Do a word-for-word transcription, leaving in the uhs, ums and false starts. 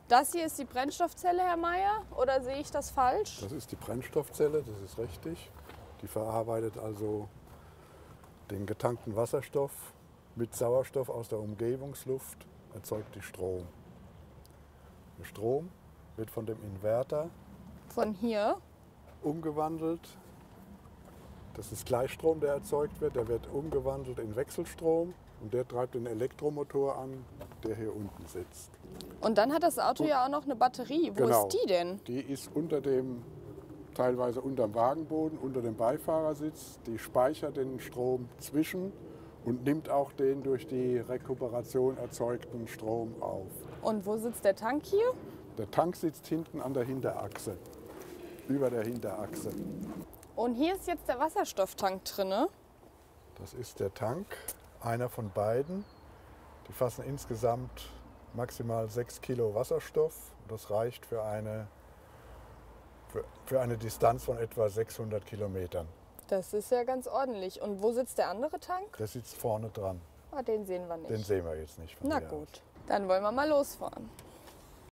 Das hier ist die Brennstoffzelle, Herr Meier, oder sehe ich das falsch? Das ist die Brennstoffzelle, das ist richtig. Die verarbeitet also den getankten Wasserstoff mit Sauerstoff aus der Umgebungsluft, erzeugt die Strom. Der Strom wird von dem Inverter Von hier? umgewandelt. Das ist Gleichstrom, der erzeugt wird. Der wird umgewandelt in Wechselstrom und der treibt den Elektromotor an, der hier unten sitzt. Und dann hat das Auto ja auch noch eine Batterie. Wo Genau. ist die denn? Die ist unter dem, teilweise unter dem Wagenboden, unter dem Beifahrersitz. Die speichert den Strom zwischen und nimmt auch den durch die Rekuperation erzeugten Strom auf. Und wo sitzt der Tank hier? Der Tank sitzt hinten an der Hinterachse, über der Hinterachse. Und hier ist jetzt der Wasserstofftank drin. Das ist der Tank, einer von beiden. Die fassen insgesamt maximal sechs Kilo Wasserstoff. Das reicht für eine, für, für eine Distanz von etwa sechshundert Kilometern. Das ist ja ganz ordentlich. Und wo sitzt der andere Tank? Der sitzt vorne dran. Ah, den sehen wir nicht. Den sehen wir jetzt nicht. Von Na hier gut, aus. dann wollen wir mal losfahren.